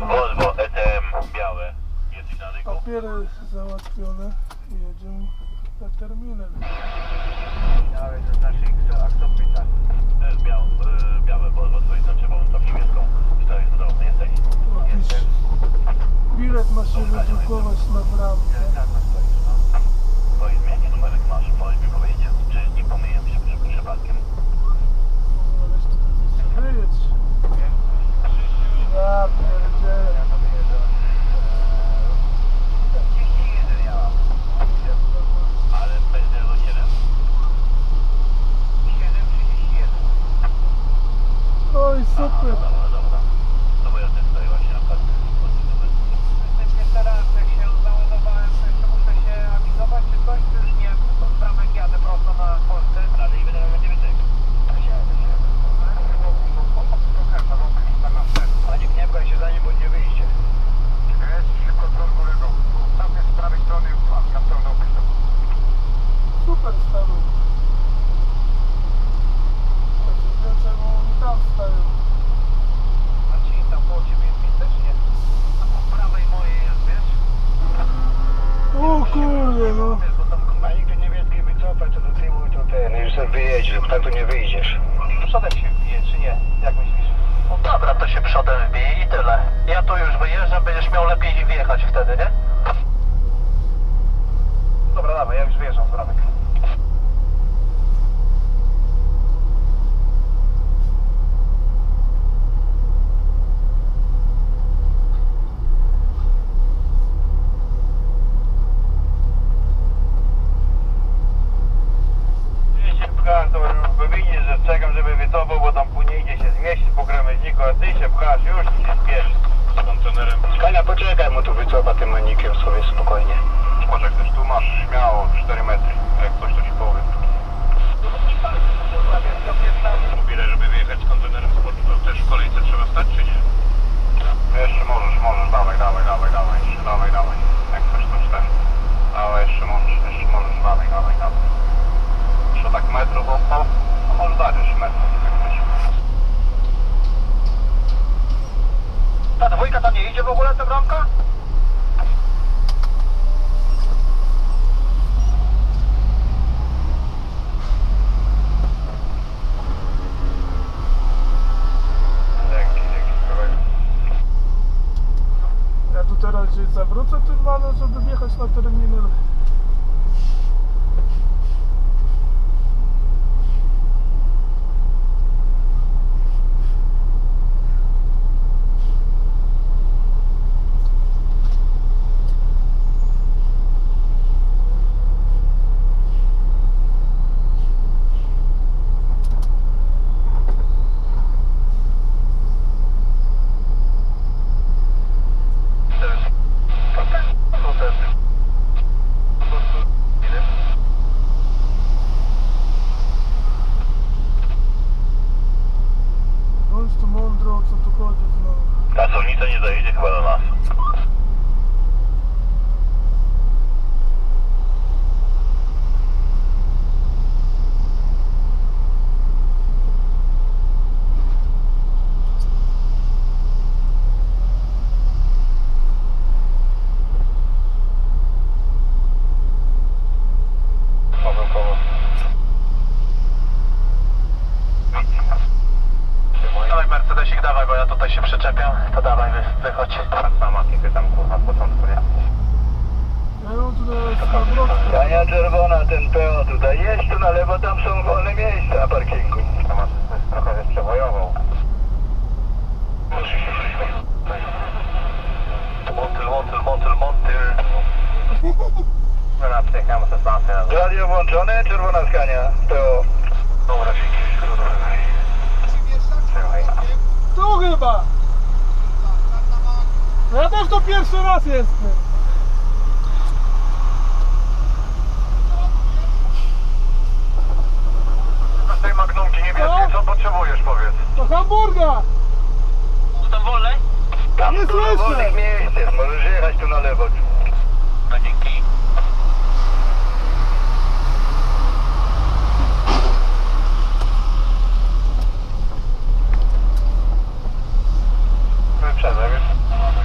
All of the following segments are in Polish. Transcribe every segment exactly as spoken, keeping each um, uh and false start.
Volvo E T M białe. Jesteś na ryku? Papiery załatwione. Jedziemy na terminal. Białe to znaczy, kto, a kto pyta? To jest biał, y, białe Volvo, twoje znaczy, bo on to niebieską. To jest cudowny, jesteś? Jakiś bilet masz się wydrukować na bramkę. Tam stoisz, no. Twoje zmienię numerek masz, możesz mi powiedzieć, czy nie pomyję się przy przypadkiem. Ależ to chcesz wyjedź. Ja pierdzielę. Ja to wyjeżdżam. trzydzieści jeden ja mam. Ale P zero siedem? siedem trzydzieści jeden. Oj, super. Dobra, dobra. No bo ja też tutaj właśnie na przykład Ten pierwszy raz, jak się załadowałem, to jeszcze muszę się awizować, czy coś, to już nie wiem, to z bramek jadę prosto na Polsce. ale i wydałem będzie więcej. Panie, nie pchaj się za nim, bo nie wyjdzie. Jest kontrol kolego. Tam jest z prawej strony, na stronę opisu. Super stały. Wiem, czemu oni tam stają. Marcin, tam po ciebie jest miejsce, czy nie? A po prawej mojej jest, wiesz? O kurde, no. Bo tam na nigdy niebieskiej wycofać, to do tyłu i to ten, już sobie wyjedziesz, bo tak to nie wyjdziesz. Przodem się wbije, czy nie? Jak myślisz? No dobra, to się przodem wbije i tyle. Ja tu już wyjeżdżam, będziesz miał lepiej wjechać wtedy, nie? Dobra, dawaj, ja już wyjeżdżam z bramek. Jeśli pchasz, to już widzisz, że czekam, żeby wycofał, bo tam później idzie się zmieścić po krawężniku, a ty się pchasz, już ci się spieszy z kontenerem. Skania, poczekaj, mu tu wycofa tym manikiem sobie spokojnie. Może ktoś tu masz śmiało cztery metry, jak coś to ci powiem. Mówię, żeby wyjechać z kontenerem sportu, to też w kolejce trzeba stać, czy nie? Jeszcze możesz, możesz, dawaj, dawaj, dawaj, dawaj, jeszcze dawaj, dawaj. Jak coś to cztery. Dawaj, jeszcze możesz, jeszcze możesz, dawaj, dawaj, dawaj. Jeszcze tak metrów ostał, no może dać jeszcze metrów, jak coś. Ta dwójka tam nie idzie w ogóle, ta bramka? Dzięki, dzięki, kolego. Ja tu teraz gdzieś zawrócę tym vanem, żeby wjechać na terminal. Bądź tu mądro, o co tu chodzi znowu. Ta solnica nie dojedzie chyba do nas. Pomyłkowo. Dawaj Mercedesik, dawaj, bo ja tutaj się przyczepiam. To dawaj, wy, wychodź. Sama ty tam kurwa z początku, nie? Ja ją tu teraz na wrotkę. Skania czerwona, ten P O tutaj. Jedź tu na lewo, tam są wolne miejsca na parkingu. Sama trochę jest przewojował. Motyl, motyl, motyl, motyl. Dobra, przyjechałem ze stacji. Radio włączone, czerwona Skania, P O. Dobra, dzięki. Trzymaj. Tu chyba! Ja też to pierwszy raz jestem. Z tej magnumki niebieskiej, co potrzebujesz, powiedz? To Hamburga! Tu tam wolne? Tam Nie dużo słyszę. wolnych miejsc jest, możesz jechać tu na lewo. No dzięki. Wyprzedzę, wiesz?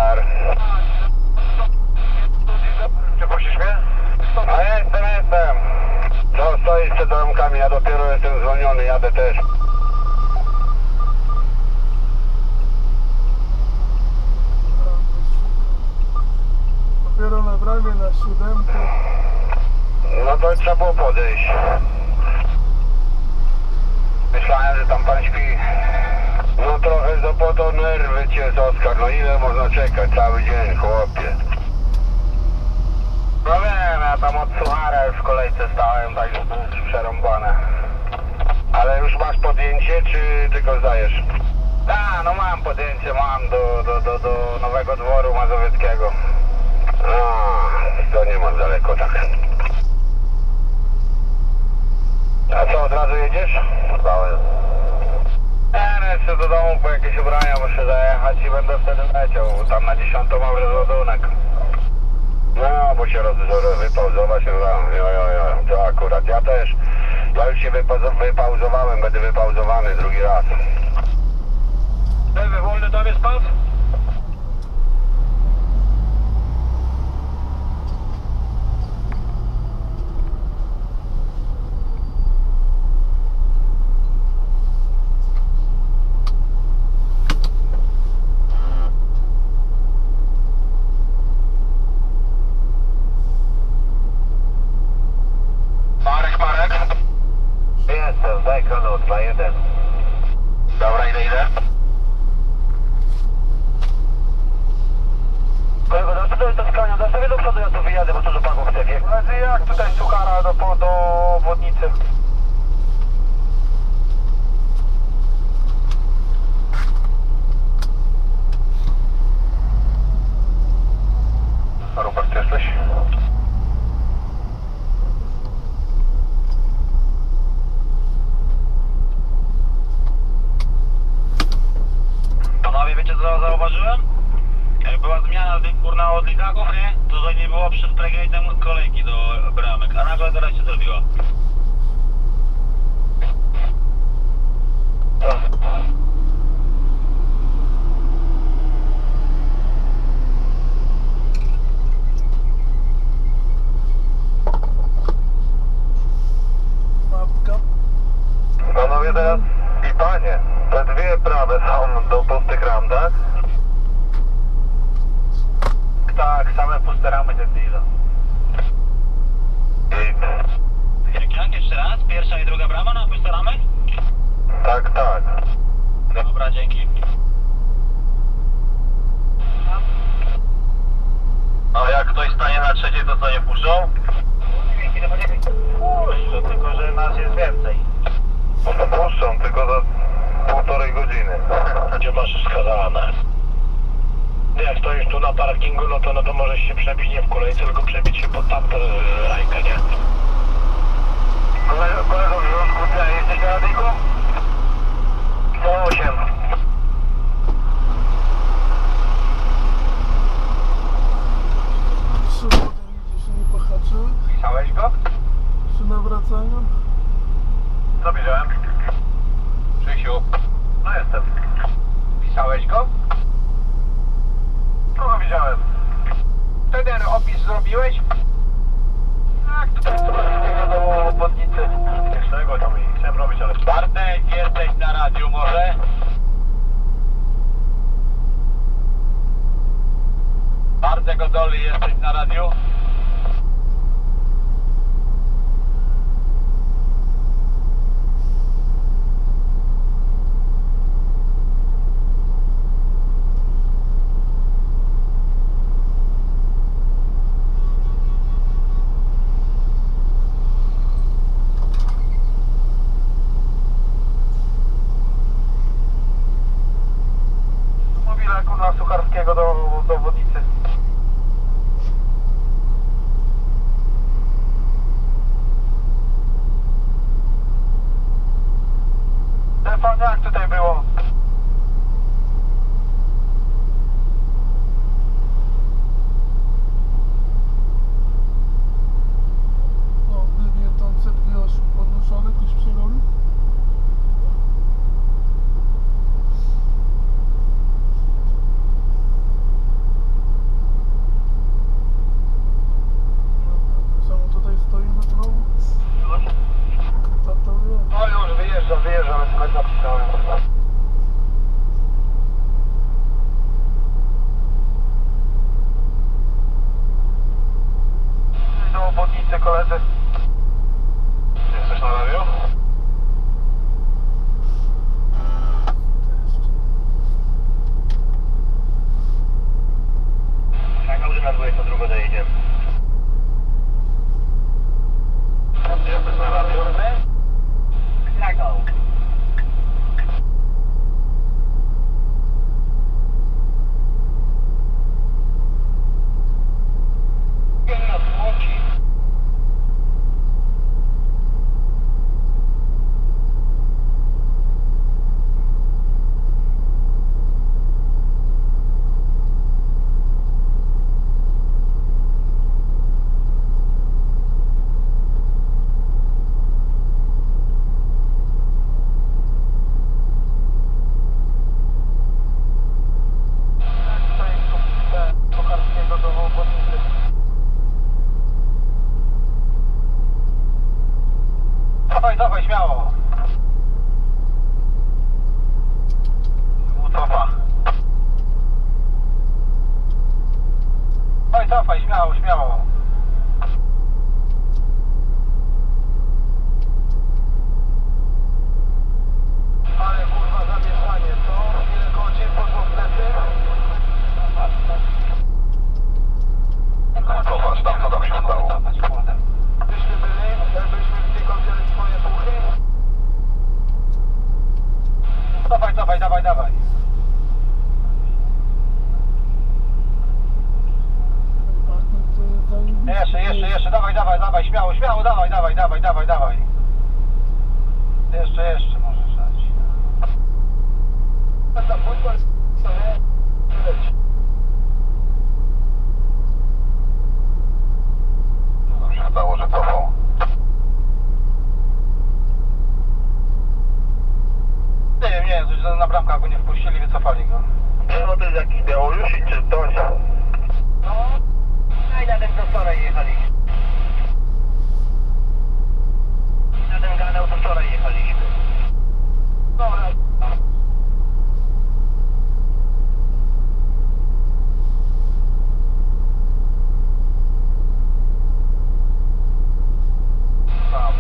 Suchar. Czy puścisz mnie? A jestem, jestem. Co stoisz przed domkami? Ja dopiero jestem zwolniony, jadę też. Dopiero nabrali na siódemkę. No to trzeba było podejść. Myślałem, że tam pan śpi. No trochę do po to nerwy cię, Oskar. No ile można czekać? Cały dzień, chłopie. No wiem, ja tam od Suchara już w kolejce stałem, tak że to jest przerąbane. Ale już masz podjęcie, czy tylko zdajesz? Tak, no mam podjęcie, mam do, do, do, do Nowego Dworu Mazowieckiego. A, to nie ma daleko tak. A co, od razu jedziesz? Zdałem. Nie, no jeszcze do domu po jakieś ubrania muszę zajechać i będę wtedy leciał, bo tam na dziesiątą mam rozładunek. No, bo się roz, wypauzować, no, jo, jo, jo, to akurat, ja też. Ja już się wypa- wypauzowałem, będę wypauzowany drugi raz. Lewy, wolny tam jest pas? Marek, Marek? Jestem, daj kanał dwa jeden. Dobra, ile, ile? Kolego, dasz sobie to z konią, dasz sobie do przodu, ja tu wyjadę, bo to do panów chce bieg. Ale jak tutaj Suchara do, do obwodnicy? Robert, jesteś? Panowie, wiecie co zauważyłem? Jak była zmiana tych kurna od lizaków, nie? To tutaj nie było przed pregate'em kolejki do bramek, a nagle teraz się zrobiła. Mapka. Panowie teraz i panie, te dwie prawe są do pustych ram, tak? Tak, same puste ramy te deal. I Jak, jak? Jeszcze raz? Pierwsza i druga brama na puste ramy? tak, tak. Dobra, dzięki. A jak ktoś stanie na trzeciej, to co, nie puszczą? Puszczę, tylko że nas jest więcej. No to puszczą, tylko za półtorej godziny. Gdzie masz wskazane? Jak stoisz tu na parkingu, no to, no to możesz się przebić nie w kolejce, tylko przebić się pod tamtą e, rajkę, nie? Kolego, kolego w związku dnia, jesteś na radyjku? sto osiem. Trzy wody nigdzie się nie pohaczyły. Pisałeś go? Przy nawracaniu. Co widziałem? Krzysiu. No jestem. Pisałeś go? Kogo widziałem? Ten opis zrobiłeś? Tak, to jest do obwodnicy. Pierwszego tam i chciałem robić, ale... Bartek, jesteś na radiu może? Bartek Odoli, jesteś na radiu? Mobile kurna Sucharskiego do, do obwodnicy. Stefan, jak tutaj było? O, gdyby tam C dwie osiem podnoszone, ktoś przerobił. niedługo dojedziemy. Jesteś na radio? Dragą. Na słoci. Dawaj, dawaj, śmiało. Cofa. Dawaj, cofaj, śmiało, śmiało. Ale kurwa zamieszanie, co? Ile godzin poszło w plecy? Cofasz, tam co tam się stało? Byśmy byli, jakbyśmy tylko wzięli swoje puchy. Cofaj, cofaj, dawaj, dawaj. Partner to jest zajebiście. Jeszcze, jeszcze, jeszcze, dawaj, dawaj, dawaj, śmiało, śmiało, dawaj, dawaj, dawaj, dawaj, dawaj. Jeszcze, jeszcze możesz dać. Co tam się stało, że cofał? Nie wiem, nie wiem, coś na bramkach go nie wpuścili, wycofali go. Nie, no to jest jakiś Białorusik czy ktoś. No, i na ten do wczoraj jechaliśmy. Na ten kanał to wczoraj jechaliśmy. Dobra. Tam.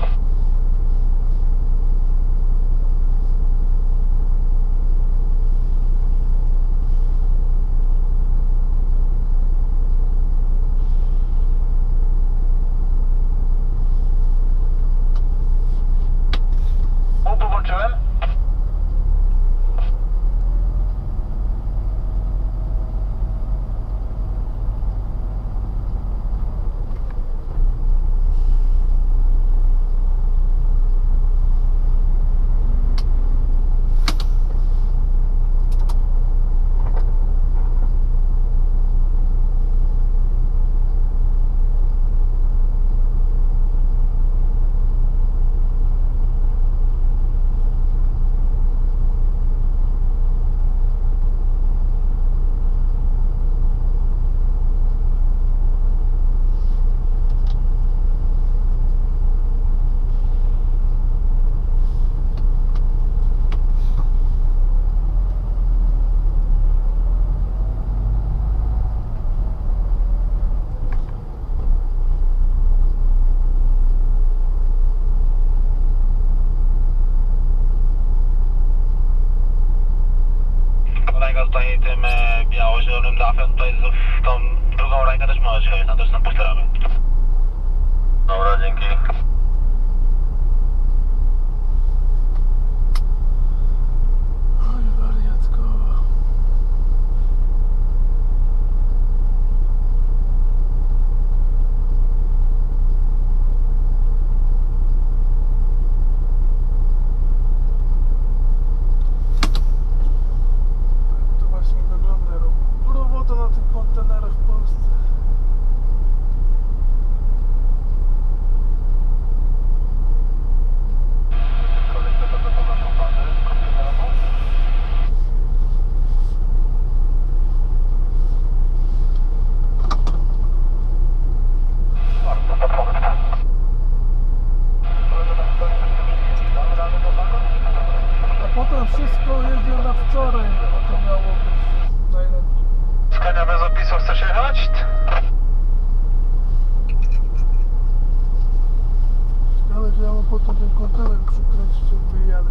Obu włączyłem? Kolega stoi tym e, biało-zielonym dachem, tutaj z, w tą drugą rękę też możesz jechać, na to się postaramy. Dobra, dzięki. Oj, wariatko. To właśnie wygląda ro- robota na tych kontenerach w Polsce. Kolejne to to naszą fazę kontenerową. Bardzo to powiem. Kolega tam stoi, że się przyniesie. Damy radę do wagon? A potem wszystko jedzie na wczoraj, a to miało być najlepiej. Skania bez opisu, chcesz jechać? Ale że ja mam potem ten kontener przykręcić, jak wyjadę.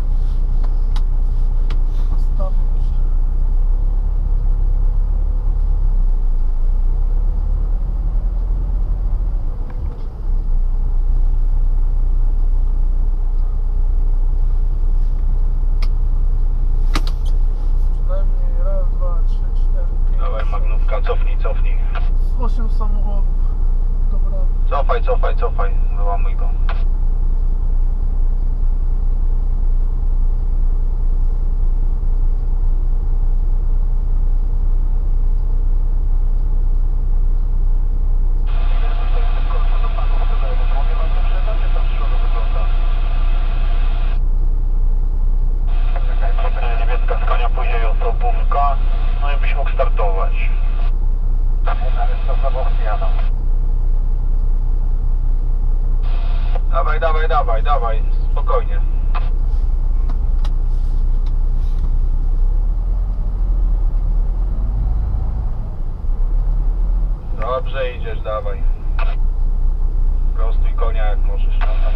Stawić. osiem samochodów. Dobra. Cofaj, cofaj, cofaj. Wyłamuj go. Niebieska z konia, później osobówka. No i byś mógł startować. Dawaj, dawaj, dawaj, dawaj, spokojnie. Dobrze idziesz, dawaj. Prostuj konia jak możesz.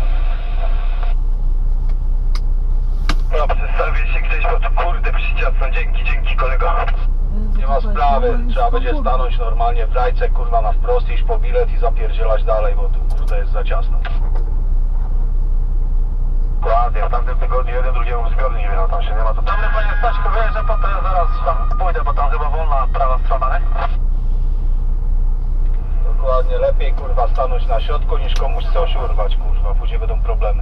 No, przedstawię się gdzieś, bo tu kurde przyciasno. Dzięki, dzięki kolego. Nie ma sprawy, trzeba będzie stanąć normalnie w rajce, kurwa, na wprost, iść po bilet i zapierdzielać dalej, bo tu kurde jest za ciasno. Dokładnie, w tamtym tygodniu jeden drugiemu zbiornik wjechał, tam się nie ma co... Dobry panie Staśku, wyjeżdża pan, to ja zaraz tam pójdę, bo tam chyba wolna prawa strona, nie? Dokładnie, lepiej kurwa stanąć na środku niż komuś coś urwać, kurwa, później będą problemy.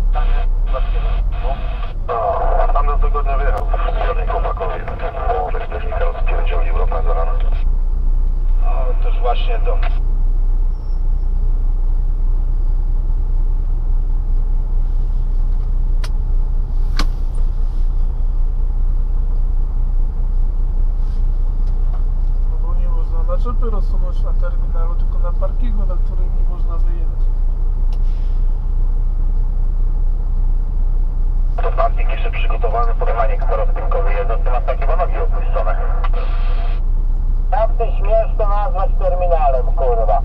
No, tamtym tygodniu wyjechał, żadnej chłopakowie, bo bezpiecznika rozpierdzielił rok na zarano. No, toż właśnie to. Naczepy rozsunąć na terminalu, tylko na parkingu, na którym nie można wyjechać. To parking jeszcze przygotowany pod hanik rozpinkowy jeden, to ma takie nogi opuszczone. Jak ty śmiesz to nazwać terminalem, kurwa?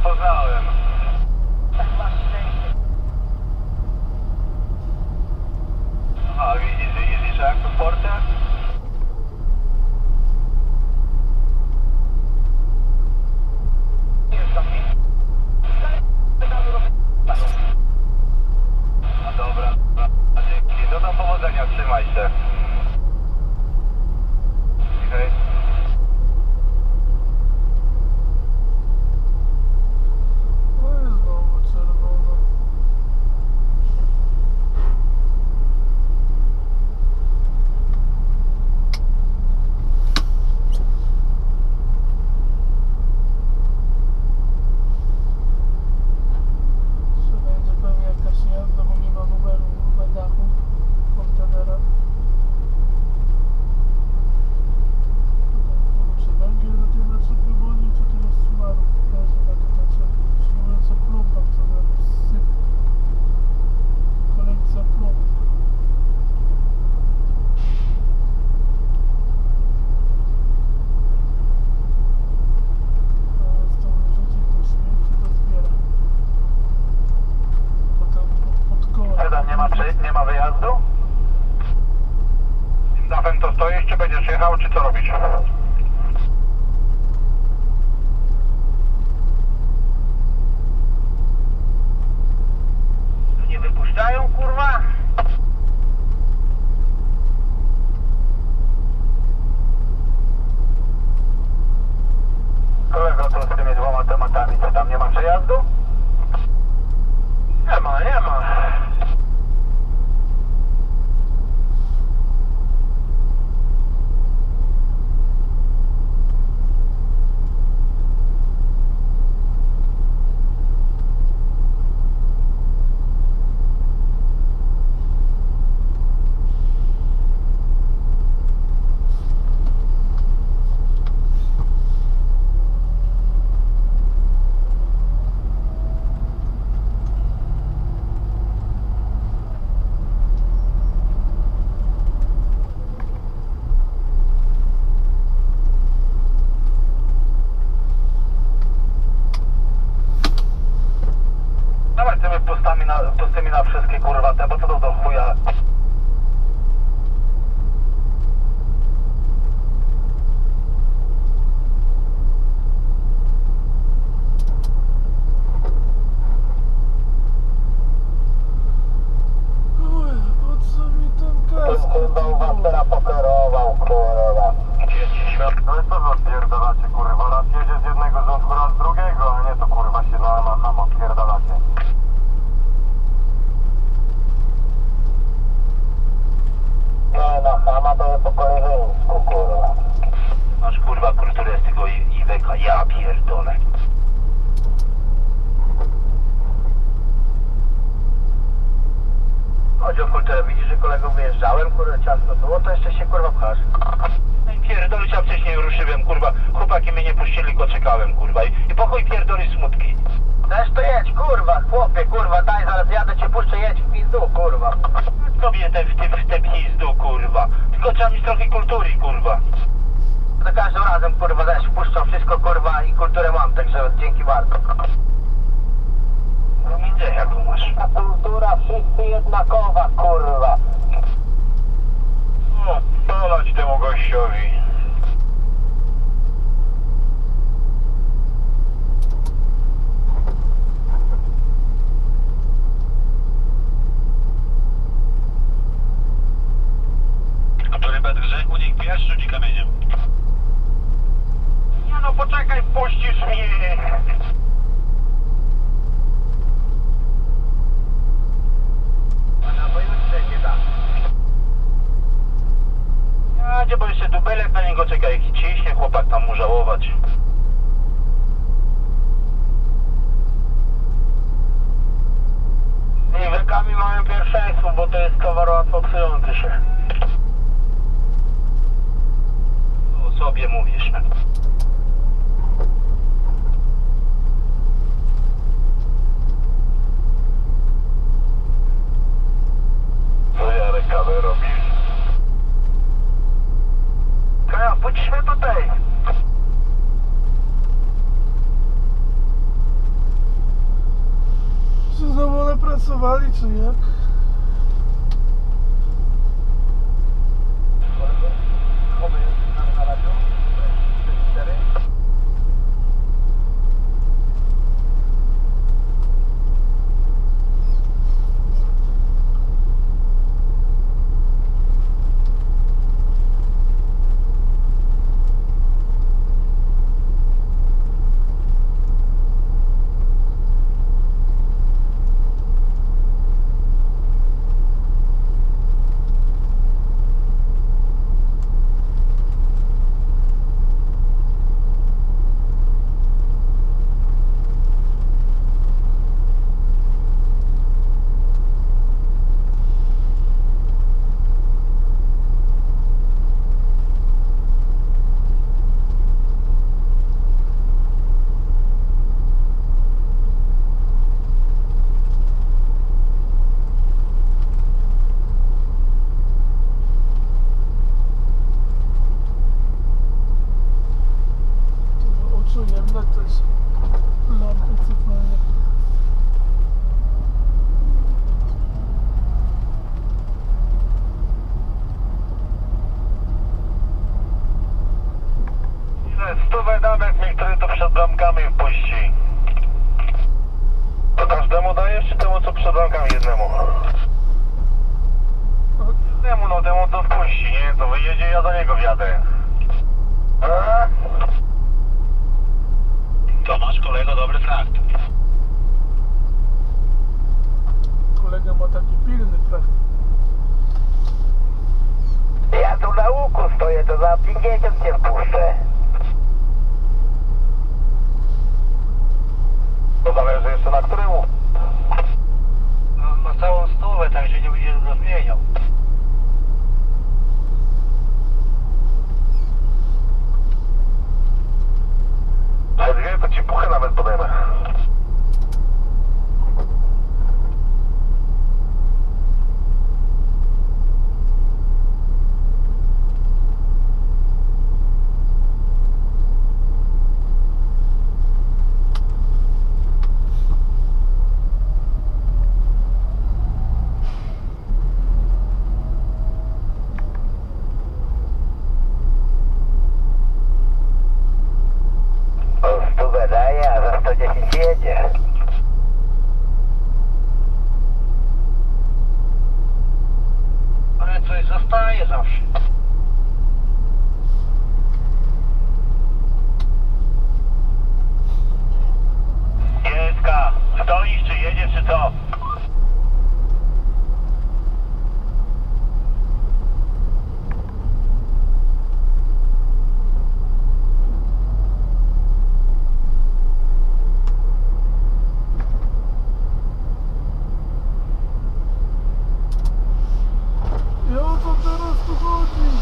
poznałem. Masz szczęście. A widzisz, widzisz jak to w portach? Jest tam mi. No dobra, a dzięki. No do powodzenia, trzymaj się. Hej. No i znowu czerwona. Czy będzie pewnie jakaś jazda, bo nie ma numeru na dachu kontenera. Kurczę, węgiel na tym naczepie woli, czy to jest Subaru leży na tym naczepie? Siłuje co plum tam co za syp. Kolekcja plum. Zamiast to wyrzucić do śmieci, to zbiera. Potem pod koła. Sedan, nie ma, przy- nie ma wyjazdu? Tym dachem to stoisz, czy będziesz jechał, czy co robisz? Tu nie wypuszczają, kurwa? Kolego, to z tymi dwoma tematami, co tam nie ma przejazdu? Nie ma, nie ma. Dawaj tymi pustami na, pustymi na wszystkie kurwa te, bo co to do chuja? Oj, po co mi ten kask? pokierował, kurwa. Jest ci świat. No i co wy odpierdalacie, kurwa? Raz jedzie z jednego rządku, raz z drugiego, a nie to kurwa się na, na ham odpierdalacie. No, na hama to jest po koleżeńsku, kurwa. Masz kurwa kulturę z tego i- Iweka, ja pierdolę. Chodź o kulturę, widzisz, że kolego wyjeżdżałem, kurwa, ciasno było, to jeszcze się kurwa pchasz. No i pierdolić, ja wcześniej ruszyłem, kurwa. Chłopaki mnie nie puścili, go czekałem, kurwa. I, i po chuj pierdoli smutki. Też to jedź, kurwa, chłopie, kurwa, daj, zaraz jadę cię puszczę, jedź w pizdu, kurwa. Tobie te, w, te, w te pizdu, kurwa. Tylko trzeba mieć trochę kultury, kurwa. Za każdym razem, kurwa, też wpuszczam wszystko, kurwa, i kulturę mam, także dzięki bardzo. No widzę, jaką masz. Ta kultura wszyscy jednakowa, kurwa. O, polać temu gościowi. Który bez grzechu niech pierwszy rzuci kamieniem. Nie no, poczekaj, puścisz mnie. A na pojutrze nie da. Ja gdzie bo jeszcze dubelek na niego czeka, jak ciśnie chłopak tam mu żałować. Z Iwekami mamy pierwszeństwo, bo to jest towar łatwo psujący się. O sobie mówisz. Co Jarek, kawę robisz? Kaja, pójdźmy tutaj. przepracowali, czy jak? Ujemne też lampy cyfrowe. Ile stówę danych mi, który to przed bramkami wpuści? To każdemu dajesz, czy temu co przed bramkami jednemu? Jednemu, no temu co wpuści, nie? To wyjedzie, ja za niego wjadę. A? To masz, kolego, dobry frakt. Kolega ma taki pilny frakt. Ja tu na łuku stoję, to za pięćdziesiąt cię wpuszczę. To zależy jeszcze na którym. No, na całą stówę, także nie będzie to zmieniał. Ale dwie to ci puchę nawet podejmę. Stówę daje, a za sto dziesięć jedzie. Ale coś zostaje zawsze. Jeska, stoisz, czy jedziesz, czy co? I o co teraz tu chodzi?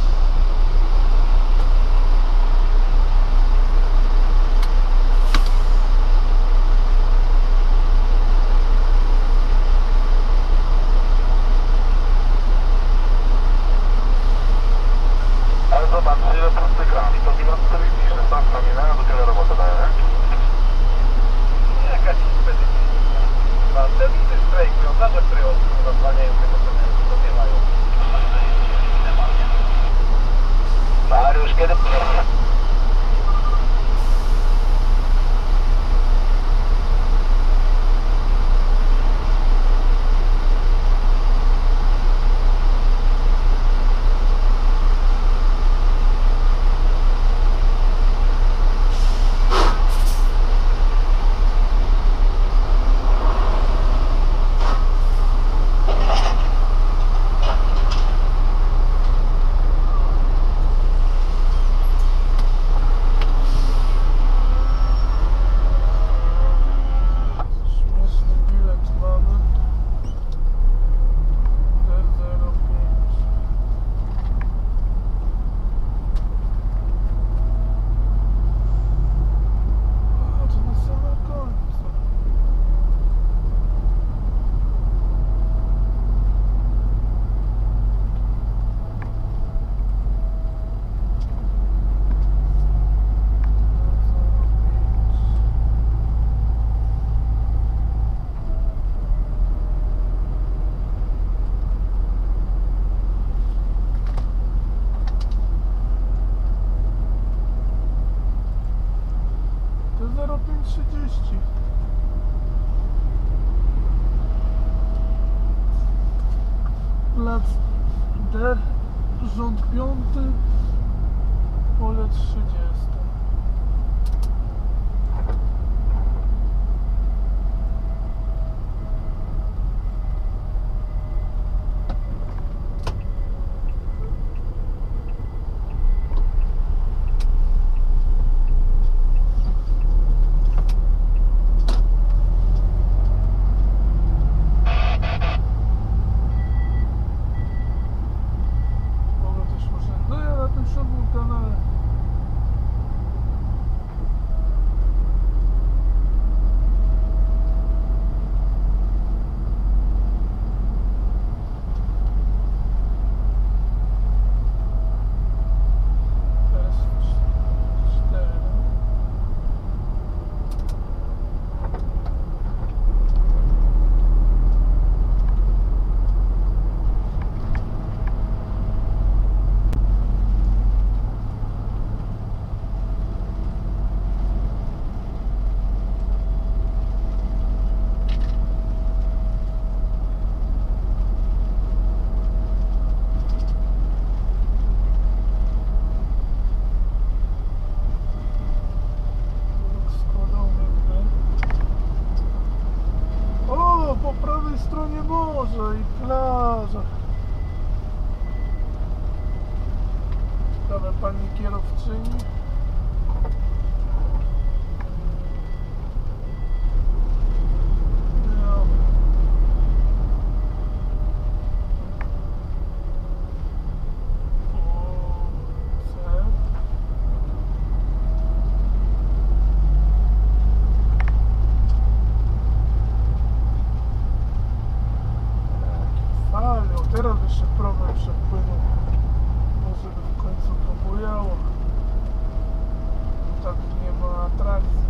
Ale zobacz, ile prosty gram. To bilans czterdzieści, szesnaście minęła, do tyle roboty daje, nie? Jaka ci specyficzna. Chyba te widy strajkują, zawsze które rozwalniają tego cementu, to nie mają. Mariusz, kiedy... pięć trzydzieści. Plac D, rząd piąty, pole trzydzieste. I plaża. Dobra, pani kierowczyni. No. O, C. Falią, teraz jeszcze problem przepłynął. Może by w końcu to bujało. Tak nie ma atrakcji.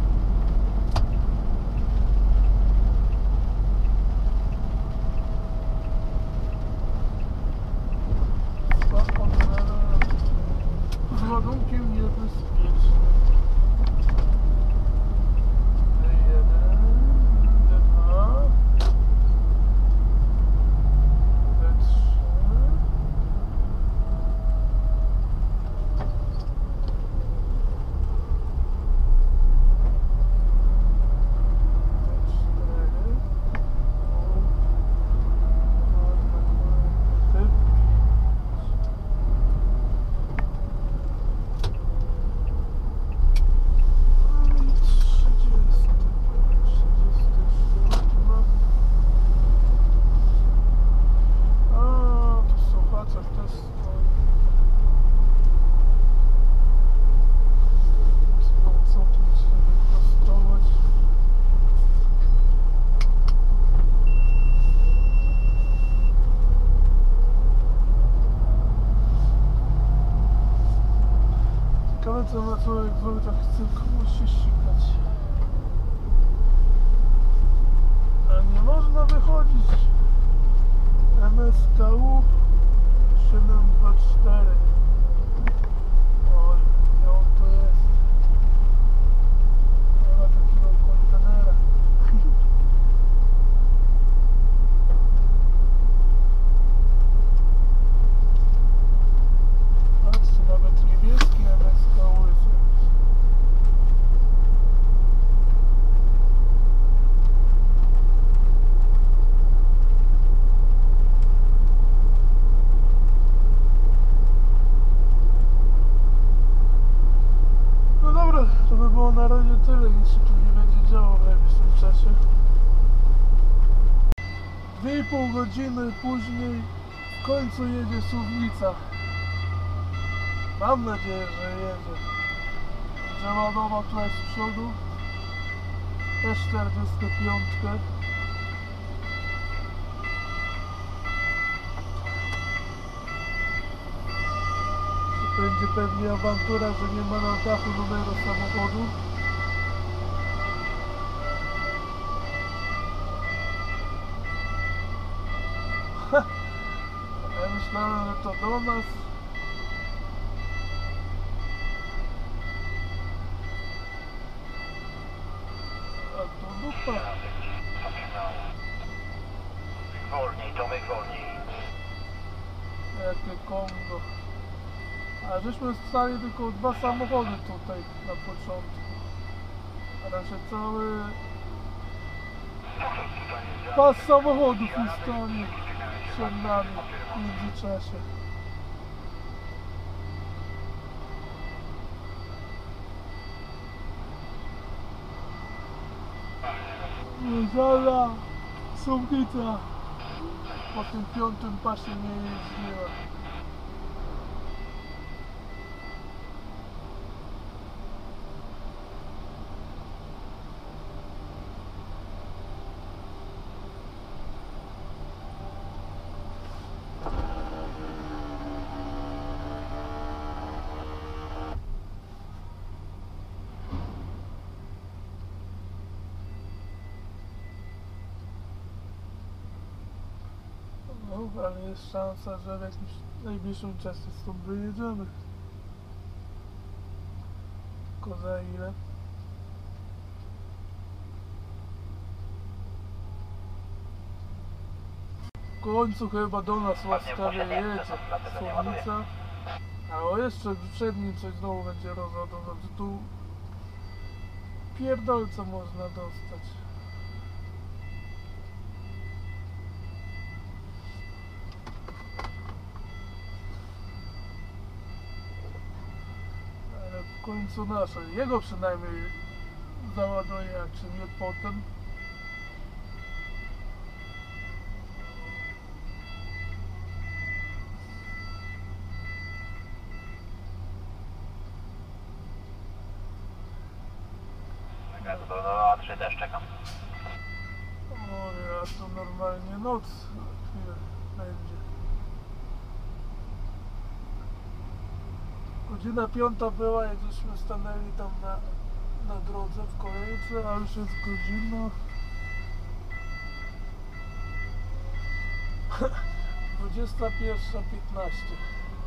Dwa kontenery z ładunkiem niebezpiecznym. D jeden, D dwa. Co na człowiek w tak chce komuś się ścigać. A nie można wychodzić. M S K U siedem dwa cztery. Oj, gdzie on to jest? Nie ma takiego kontenera. Patrzcie, nawet niebieski M S K U jest. No dobra, to by było na razie tyle, nic się tu nie będzie działo w najbliższym czasie. Dwie i pół godziny później w końcu jedzie suwnica. Mam nadzieję, że jedzie. Będzie ładował tutaj z przodu. Też czterdziestkę piątkę. Będzie pewnie awantura, że nie ma na dachu numeru samochodu. Ja myślałem, że to do nas. Wolniej, Tomek, wolniej. Jakie Kongo. A żeśmy stali tylko dwa samochody tutaj na początku. A raczej cały pas samochodów ustali przed nami w międzyczasie. Żala Sumkica po tym piątym pasie nie jeździła. No, ale jest szansa, że w jakimś najbliższym czasie stąd wyjedziemy. Tylko za ile? W końcu chyba do nas łaskawie jedzie Słownica. A o jeszcze przed nim coś znowu będzie rozładować. Tu pierdolca można dostać. W końcu nasze. Jego przynajmniej załaduje, jak czy nie potem. Do, do A trzy też czekam. O ja to normalnie noc na chwilę będzie. Godzina piąta była, jak żeśmy stanęli tam na, na drodze w kolejce, a już jest godzina dwudziesta pierwsza piętnaście.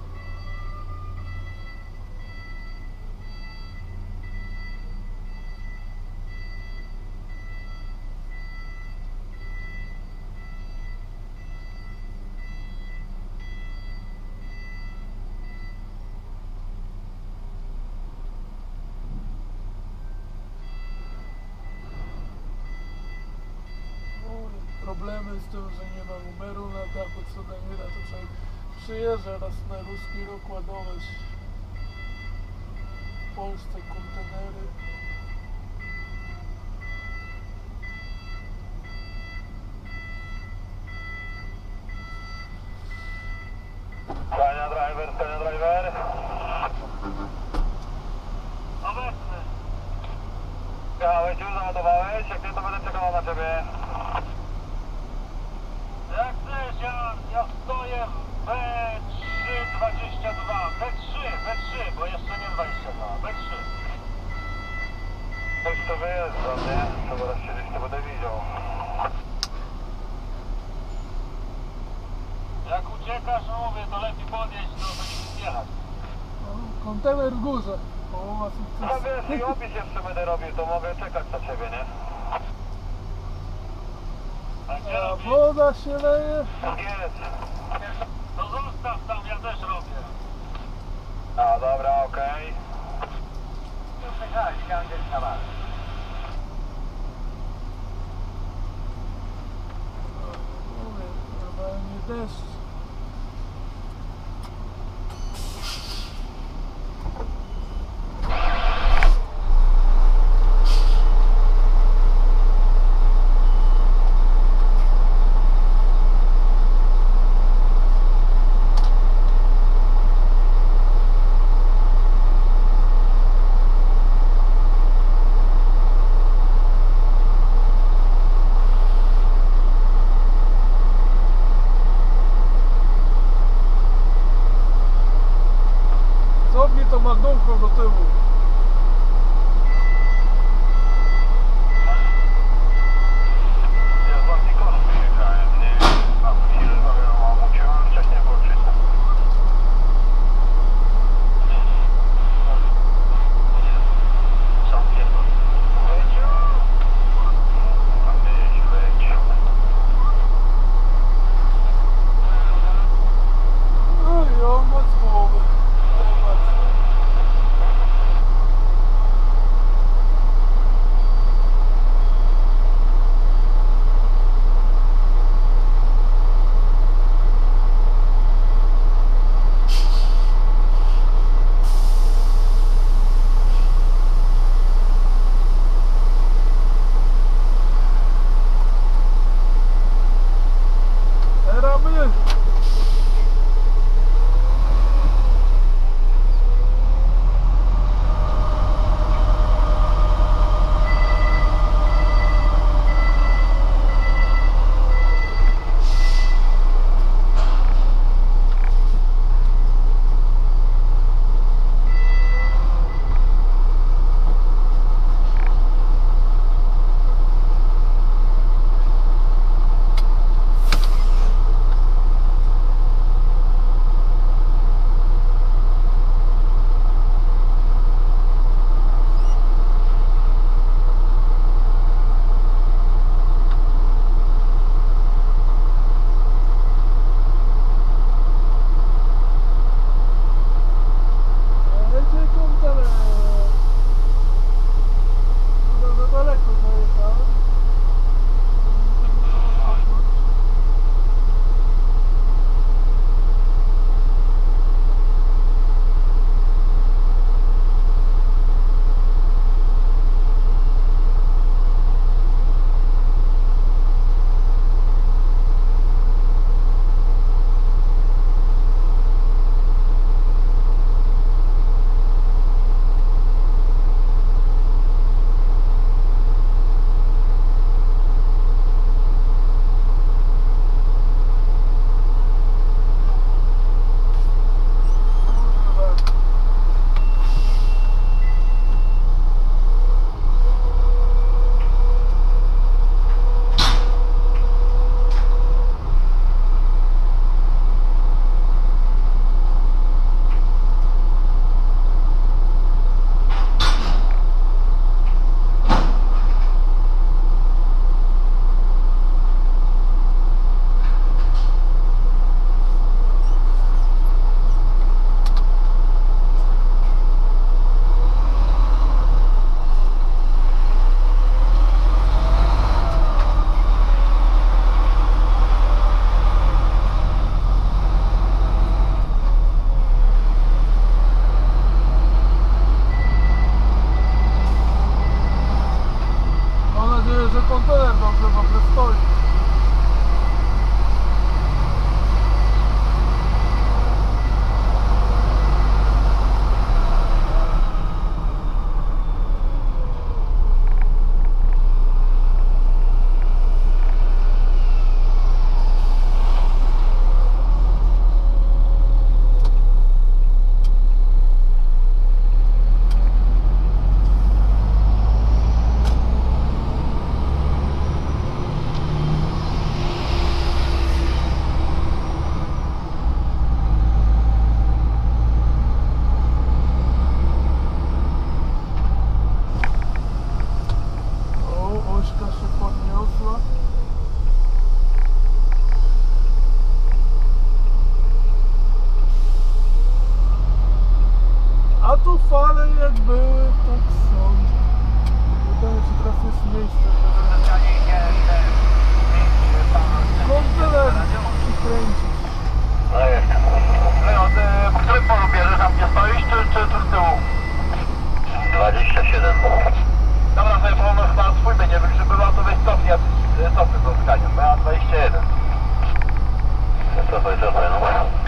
Problemy z tym, że nie ma numeru na dachu, co Daniela, to trzeba przyjeżdża raz na ruski rok ładować w Polsce kontenery. Skania driver, skania driver. Obecny. Jechałeś już, załadowałeś? Jak nie, to będę czekał na ciebie. Jak chcesz, ja, ja stoję w B trzy dwadzieścia dwa. B trzy, B trzy, bo jeszcze nie dwadzieścia dwa. B trzy. Coś to wyjeżdża, nie? To zaraz się gdzieś to będę widział. Jak uciekasz, no mówię, to lepiej podjeść, to będzie jechać. No, kontener w górze. Połowa No sukcesu. wiesz, i opis jeszcze będę robił, to mogę czekać na ciebie, nie? A gdzie A robisz? woda się leje. Jest. To zostaw tam, ja też robię. A, dobra, okej. Już jechałeś, chciałem gdzieś na was. Mówię, normalnie deszcz. były, tak są. Pytanie, czy teraz jest miejsce, żeby kontener przykręcić. No jest. Leon, po którym polu bierzesz, tam gdzie stoisz, czy, czy, czy z tyłu? dwadzieścia siedem. Dobra, sobie wolno chyba swój będzie wygrzybywał, to weź cofnij, a ty cofnij do skania. B A dwadzieścia jeden. Cofaj, cofaj, no.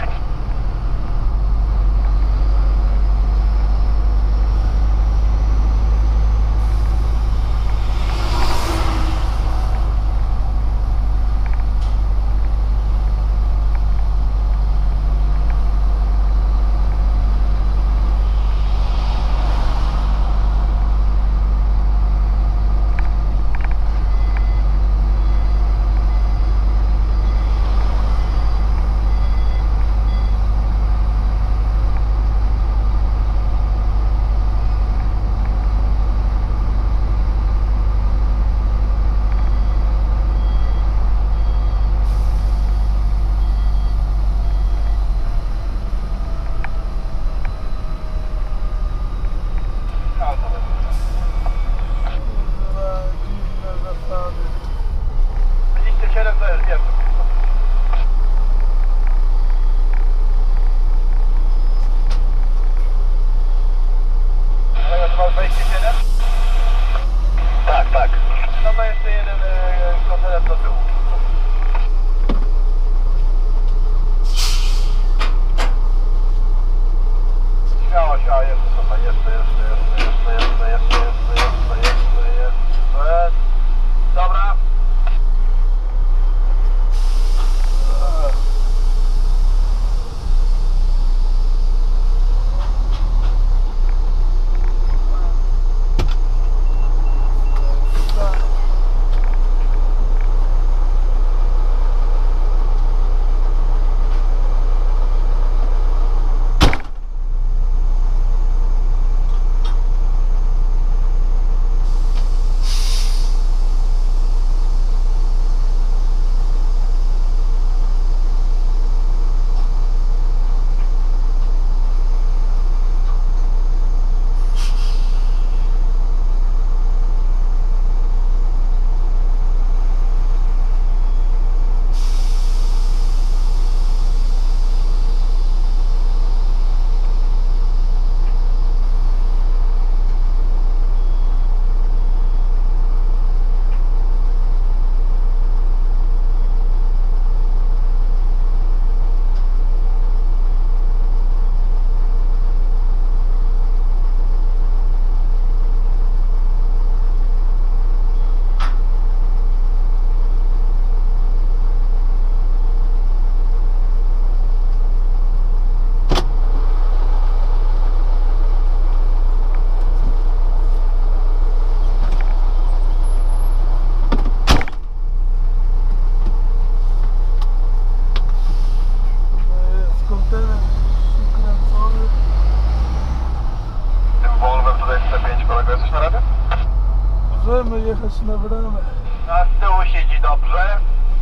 Możemy jechać na bramę. A z tyłu siedzi dobrze.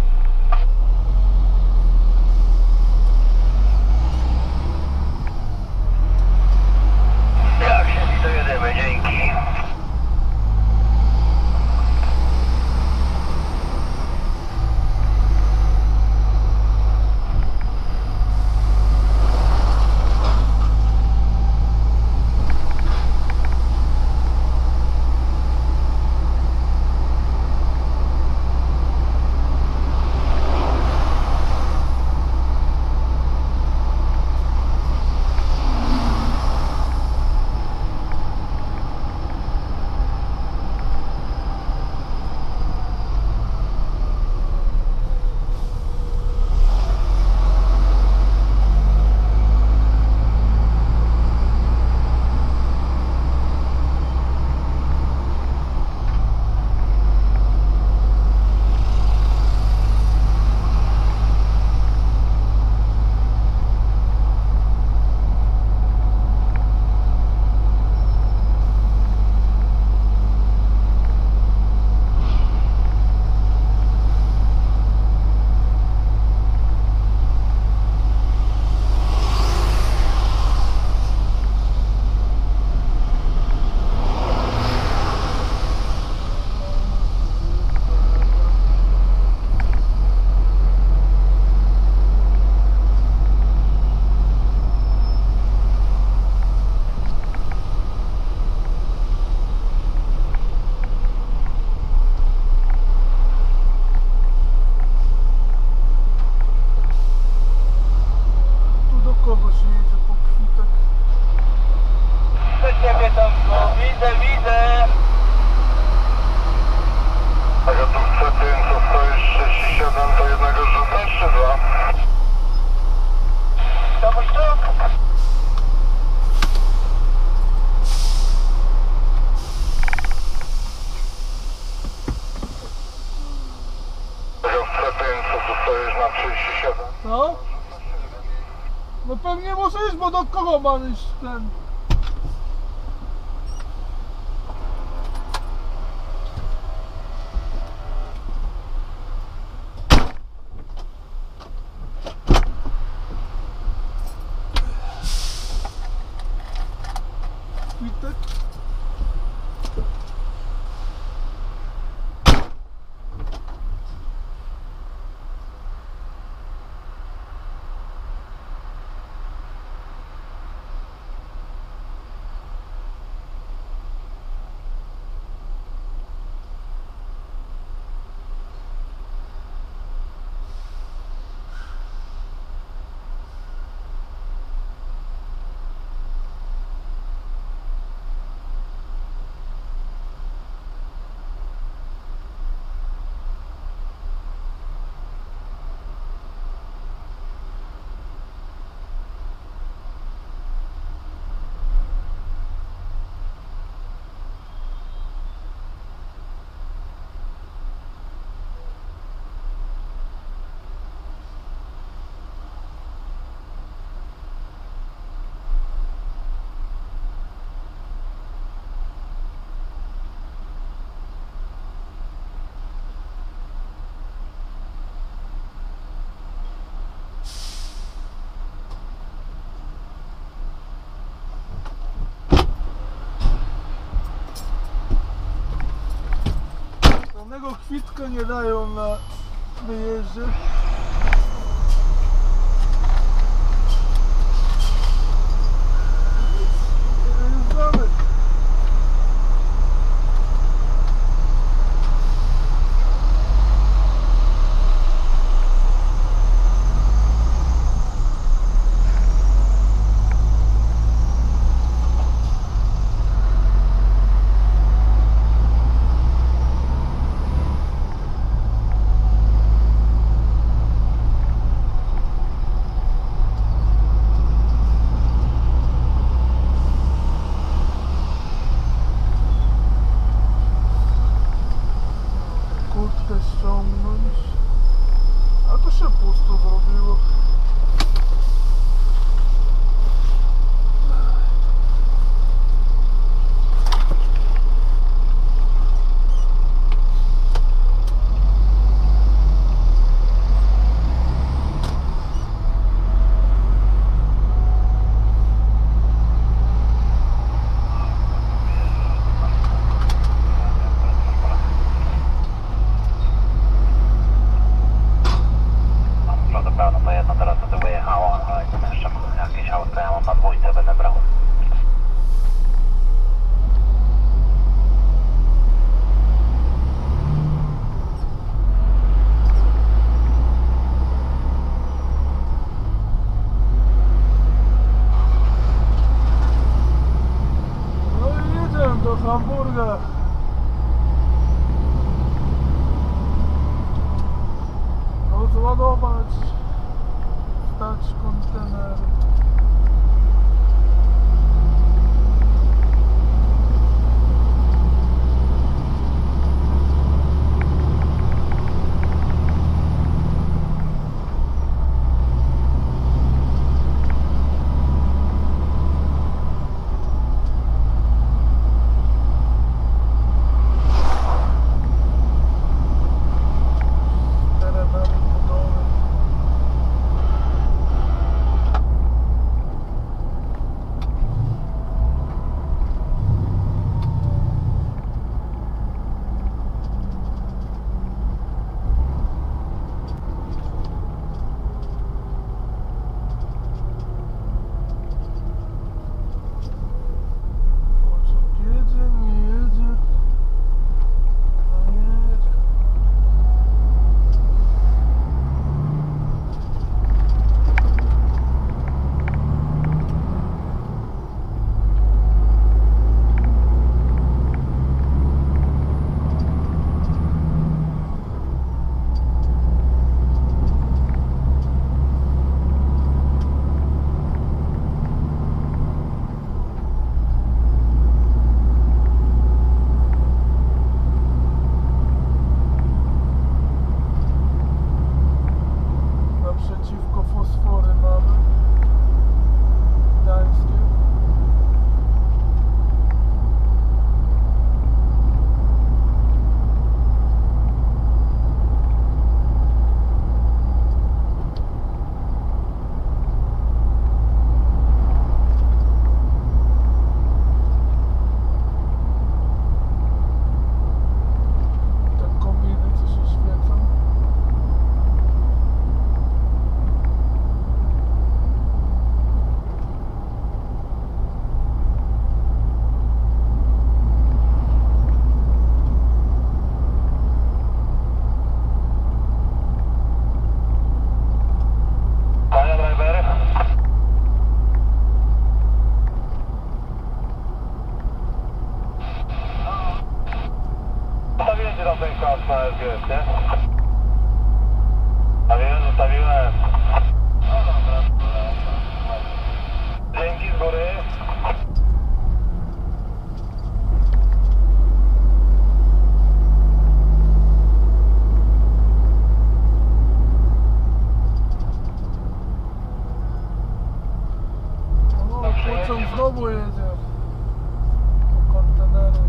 Jak siedzi, to jedziemy, dzięki. pewnie może iść, bo do kogo ma iść ten? Kwitek? Żadnego kwitka nie dają na wyjeździe. Nic nie znamy. Kurtkę ściągnąć. A to się pusto zrobiło. Drodze pełno to jedno teraz tutaj wyjechało, ale jak jeszcze jakieś auto, ja mam na dwójce, będę brał. No i jedziemy do Hamburga. Rozładować, stać kontener. Terenami budowy. Ci tam ten kod na S G S, nie? Zostawiłem, zostawiłem. No dobra, dobra. Dzięki z góry. O, pociąg znowu jedzie. Po kontenery.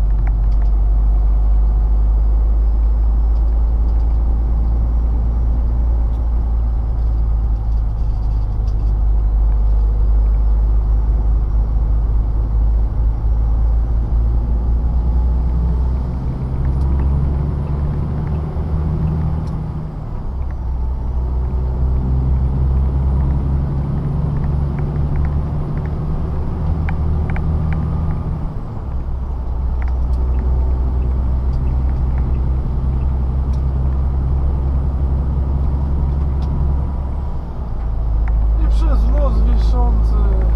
I przez most wiszący.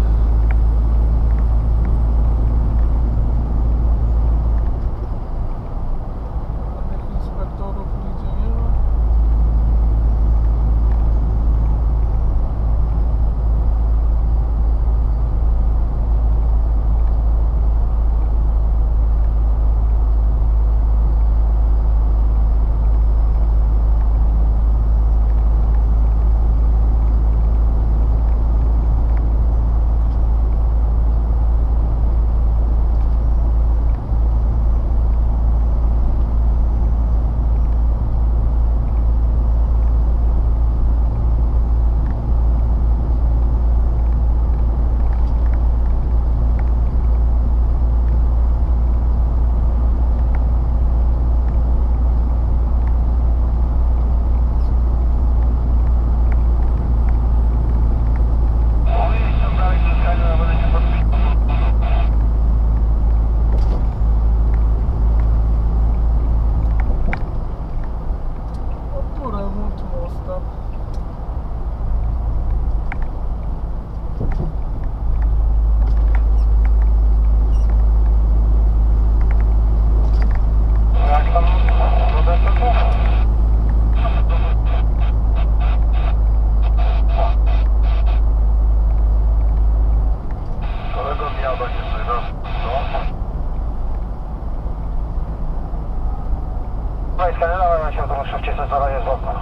Żadnych inspektorów nigdzie nie ma. O, tu remont mosta. Jak tam wodę to kolego zjada się coś raz. No i skanowałem się, to muszę wcisnąć zaranie z okna.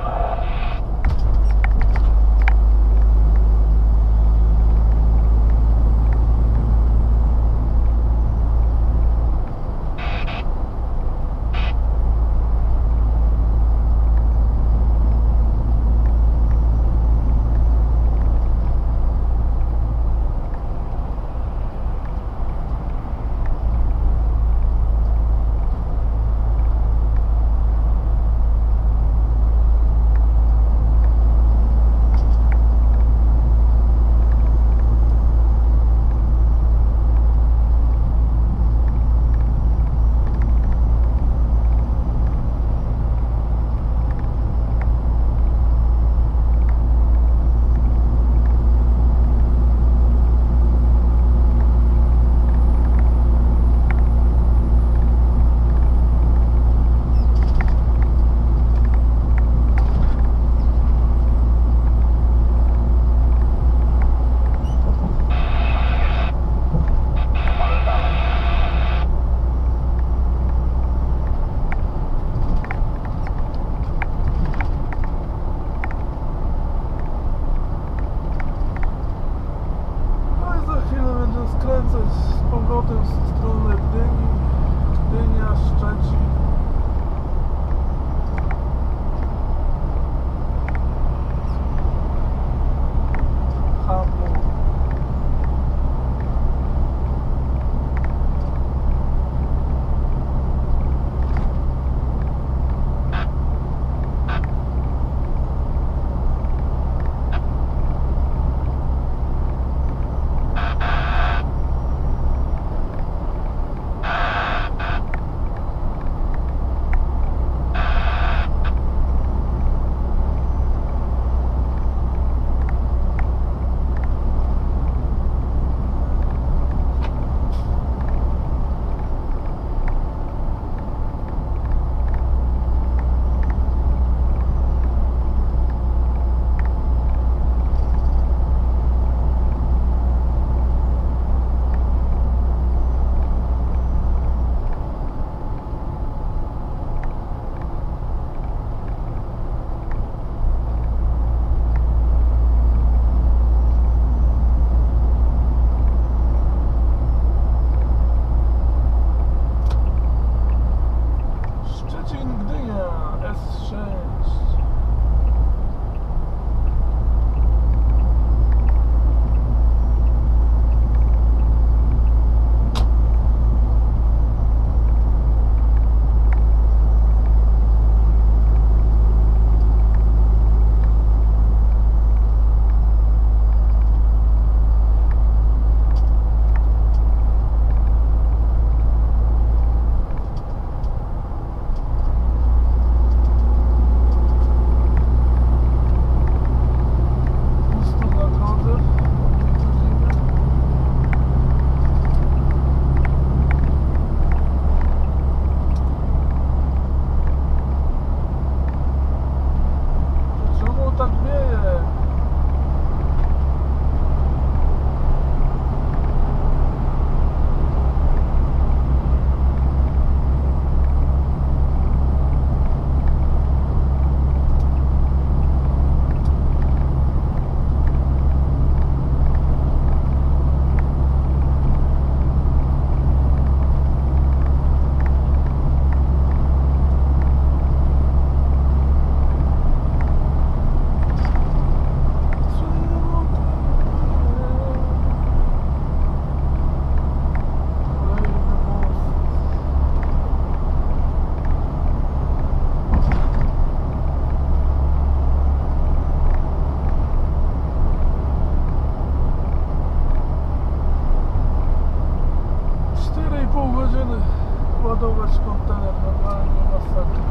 załadować kontener, normalnie masakra.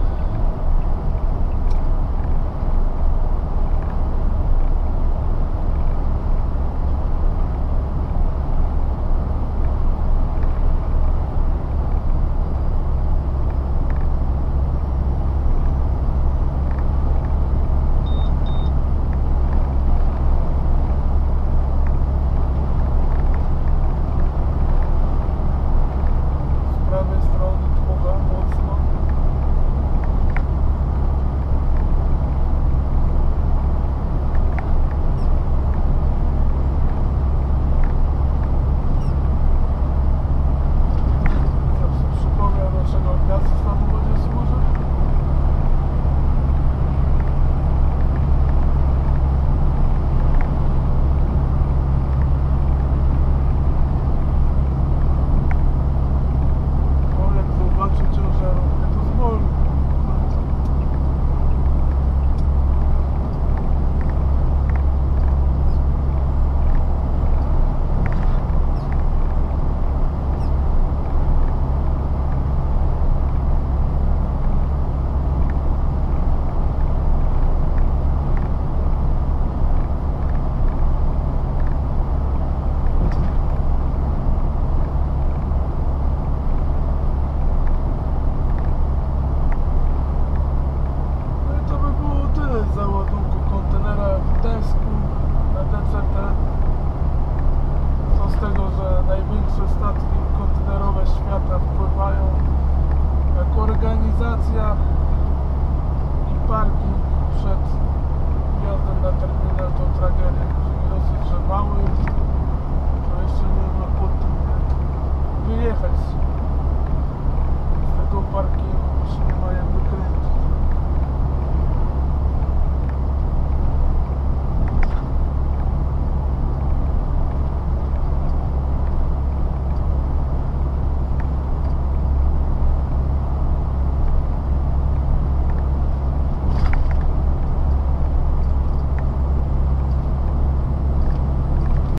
Z prawej strony dmucha mocno. Zawsze przypomniał, dlaczego gaz w samochodzie służy. O, jak zobaczy ciężarówkę, to zwolni. No i to by było tyle z załadunku kontenera w Gdańsku na D C T. Co z tego, że największe statki kontenerowe świata wpływają jak organizacja i parking przed